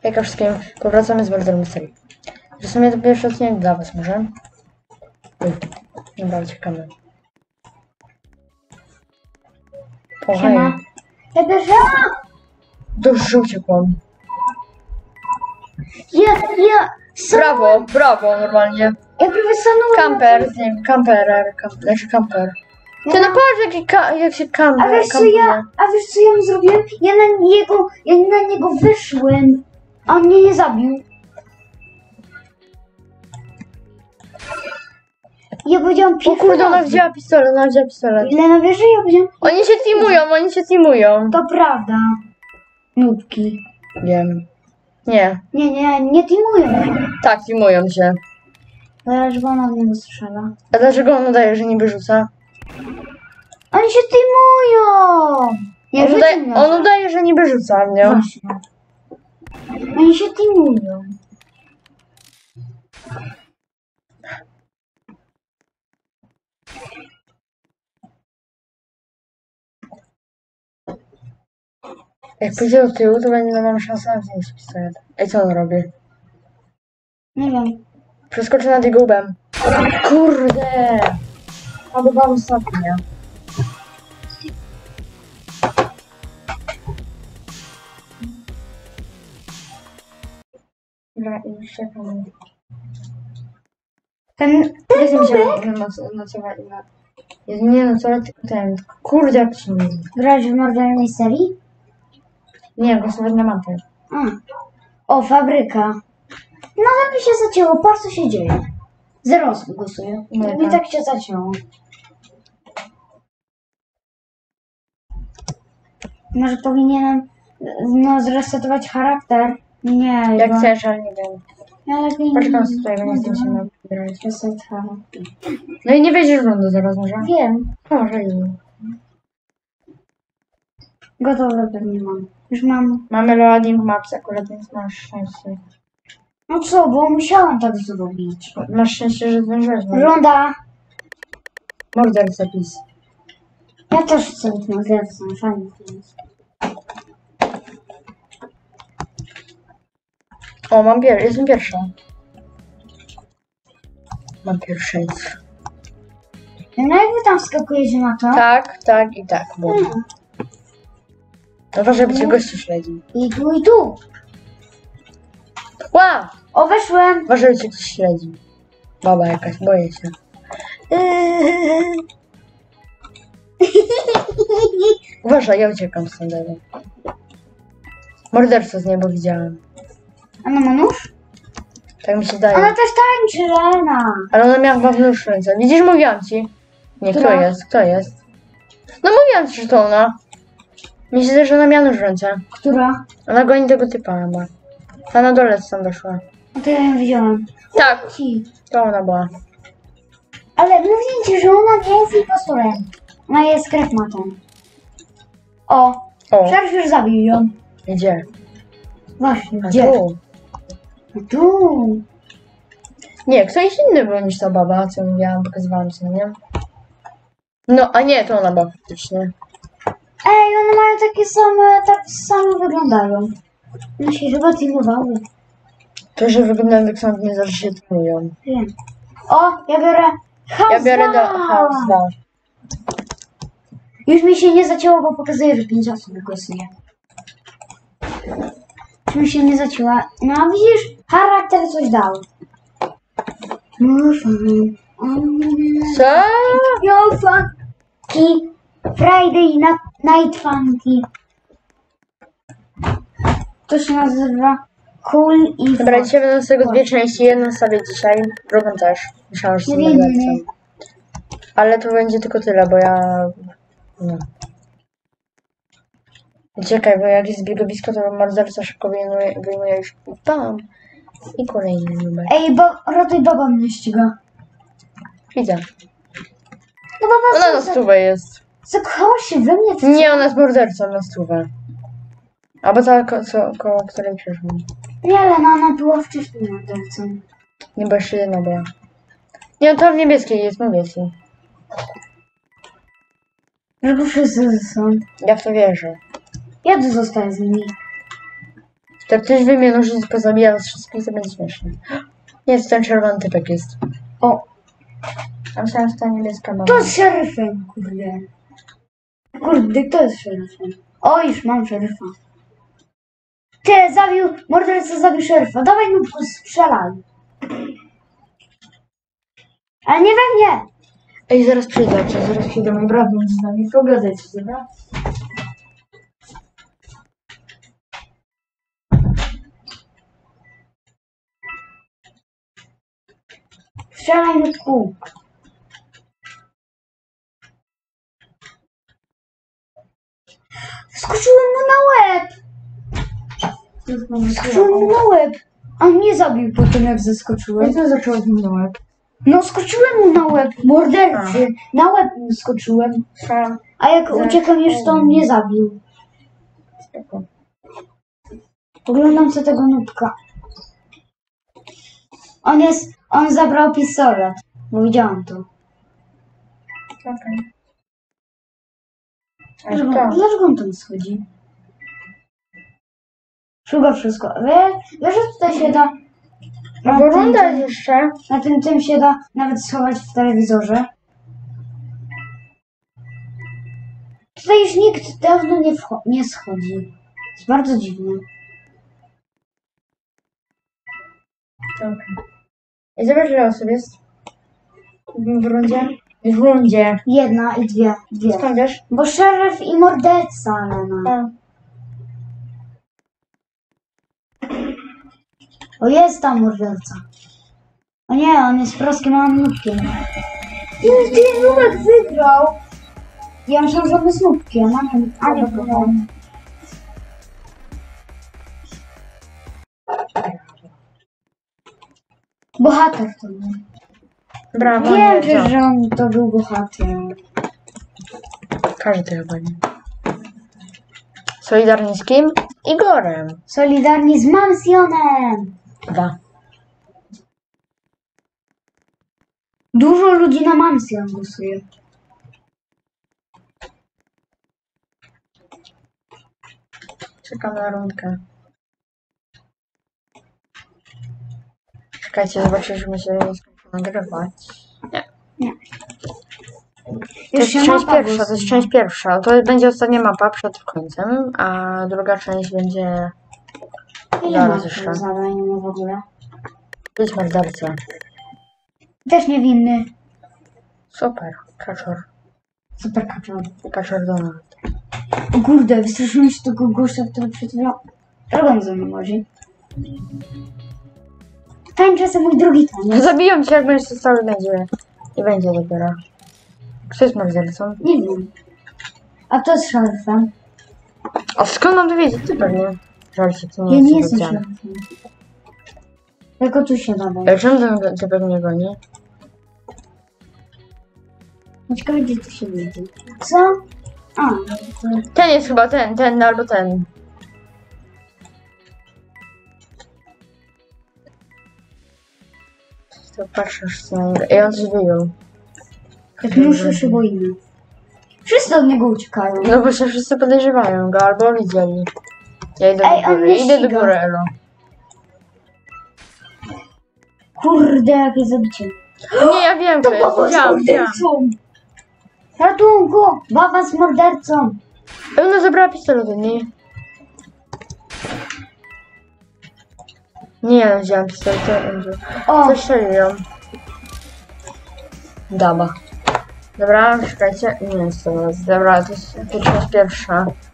Hejka wszystkim, powracamy z Murder Mystery. W sumie to pierwszy odcinek dla was może. Dobra, uciekamy. Siema. Ja pierwsza! Dobrze uciekłam. Brawo, normalnie. Ja prawie stanąłem. Kamper, nie, kamperer, kamper. Ty no patrz jak się kamper. A wiesz co ja mu zrobiłem? Ja na niego wyszłem, a on mnie nie zabił. Ja powiedziałam O pierwszy kurde, ona raz. wzięła pistolet, Ile na wieży? Ja powiedziałam, Oni się teamują. to prawda. Nubki. Wiem. Nie. Nie teamują. Tak, teamują się. Zaraz, bo ona w niego strzela. A dlaczego on udaje, że niby rzuca? Oni się teamują! On udaje, że niby rzuca w nią. Właśnie. Oni się teamują. Jak pójdzie do tyłu, to będzie mam szansę na wziąć pistolet. Ej, co on robi? Nie wiem. Przeskoczy nad jego łbem. Kurde! Ładowałam ostatnio. Dobra, i czekam. Jest mi się nocować. Nie nocować, tylko ten. Kurde, jak się mówi. Grałeś w Murder serii? Nie, głosować na mapę. O, fabryka. No tak mi się zacięło, patrz co się dzieje. 0 osób głosuje. Nie, Mi tak się zacięło. Może powinienem zresetować charakter? Nie, Jak bo... chcesz, ale nie wiem. Ja lepiej Poczekam z tutaj, bo nie chcę się nabierać. Reset charakter. No i nie wejdziesz w rundę zaraz, może? Wiem. Może i. Gotowe pewnie mam. Już mam. Mamy loading maps akurat, więc masz szczęście. No co, bo musiałam tak zrobić. Masz szczęście, że zdążyłeś. Runda. Morderca PiS. Ja też chcę być mordercą, fajnie to jest. O, jestem pierwsza. Mam pierwszeństwo. No jak wy tam skakujecie na to? Tak i tak. Bo... No ważne, by cię gościu śledzi. I tu. Ła! O, weszłem. Ważne, by cię ktoś śledzi. Baba jakaś, boję się. Uważaj, ja uciekam stąd. Morderca z nieba widziałem. Ona ma nóż? Tak mi się daje. Ona też tańczy, Lena. Ale ona miała chyba w nóż w ręce. Widzisz, mówiłam ci. Nie, Która? kto jest? No mówiłam ci, że to ona. Mi się zdaje, że ona miała nóż w ręce. Która? Ona goni tego typa chyba. Ta na dole tam weszła. No to ja ją widziałam. Tak, Ci. to ona była. Ale mówię ci, że ona nie jest impostorem. Ona jest krekmatą. O, Szerf już zabił ją. Gdzie? Właśnie, A gdzie? tu. Tu. Nie, ktoś inny był niż ta baba, co mówiłam, pokazywałam ci, no nie? No, a nie, to ona była faktycznie. Ej, one mają tak samo wyglądają. One się chyba teamowały. To, że wyglądają tak samo, nie zawsze się trują. Wiem. O, ja biorę House Ja biorę do House 2. Już mi się nie zacięło, bo pokazuje, że 5 osób głosuje. Już mi się nie zacięła. No a widzisz, charakter coś dał. Co? No funky. Friday night funky. To się nazywa Cool i Dobra, Fun. dzisiaj będą z tego dwie części. Jedną sobie dzisiaj, drugą też. Myślałam, że Nie, jestem. Ale to będzie tylko tyle, bo ja... No. Czekaj, bo jak jest biegowisko, to morderca szybko wyjmuje już bam. I kolejny numer. Ej, rotuj, baba mnie ściga. Widzę. No baba, Ona na stówę jest. zakochała się we mnie. czy Nie, ona jest mordercą na stówę. Albo ta, koło której przeszłam. Nie, ale no, ona była wcześniej mordercą. Nie, bo jeszcze jedna była. Nie, to w niebieskiej jest, mówię ci. Żeby wszyscy są. Ja w to wierzę. Ja tu zostaję z nimi. To ktoś wyjmie nóż i pozabija was wszystkich, to będzie śmieszne. Nie, to ten czerwony typek jest. O, A myślałam, że ta niebieska mama. to jest szeryfem, kurde. Kurde, kto jest szeryfem? O, już mam szeryfa. Ty, morderca zabił szeryfa. Dawaj mu strzelaj. Ale nie we mnie. Ej, zaraz przyjdę, mój brat będzie z nami. Pogadajcie, dobra? Strzelaj mu w kół. Skoczyłem mu na łeb. Skoczyłem mu na łeb. A mnie zabił po tym, jak zeskoczyłem. Jak to zacząłeś mi na łeb? No skoczyłem mu na łeb, mordercy. Na łeb mu skoczyłem. A jak uciekłem już, to on mnie zabił. Oglądam sobie tego nubka. On zabrał pistolet. Bo widziałam to. Okej. Dlaczego on tam schodzi? Szuka wszystko. Wiesz, że tutaj się da... No bo runda jest jeszcze. Na tym się da nawet schować w telewizorze. Tutaj już nikt dawno nie schodzi. Jest bardzo dziwne. Okay. I zobacz, ile osób jest w rundzie. W rundzie. Jedna i dwie. Skąd wiesz? Bo szeryf i morderca, Lena. A. O, jest tam morderca. O nie, on jest proskim małym nubkiem. Ten nubek wygrał. Ja myślałam, że on jest nubkiem, a nie wygrał. Bohater to był. Brawo, Wiem, nie, że on to był bohater. Każdy chyba nie. Solidarni z kim? Igorem. Solidarni z Mansjonem. 2. Dużo ludzi na Mansjon głosuje. Czekam na rundkę. Czekajcie, zobaczymy się nagrywać. Nie. To jest część pierwsza. To będzie ostatnia mapa przed końcem, a druga część będzie... Zaraz jeszcze. Zadań nie ma w ogóle. To jest morderca. Też niewinny. Super. Kaczor. Super kaczor. Kaczor Donald. O kurde, wystraszyłem się tego gościa, który przed chwilą... Drogą ze mną chodzi. Tańczę sobie mój drugi taniec. Zabiją cię, jak będziesz to cały będzie. I będzie dopiero. Kto jest mordercą? Nie wiem. A kto jest szeryfem? A skąd mam to wiedzieć? Ty pewnie. Żarcie, to Ja nie jest jestem szeryfem. Tylko tu się dawaj. Ale czemu ten typek mnie goni? Ciekawe, gdzie tu się widzi. Co? A, Ten jest chyba ten albo ten. To patrzysz co na niego. Ej, on coś wyjął. jak muszę się boimy. Wszyscy od niego uciekają. No bo się wszyscy podejrzewają go albo widzieli. Ja idę Ej, do on góry. mnie Idę do ściga. góry, Elo. Kurde, jakie zabicie. Nie, ja wiem, to jest. Widziałam. Ratunku! Baba z mordercą! Ona zabrała pistolet od niej. Nie, ja wziąłem pistolet, to Andrew. O! Zastrzelił ją. Daba. Dobra, czekajcie. Nie jest to. Dobra, to jest część pierwsza.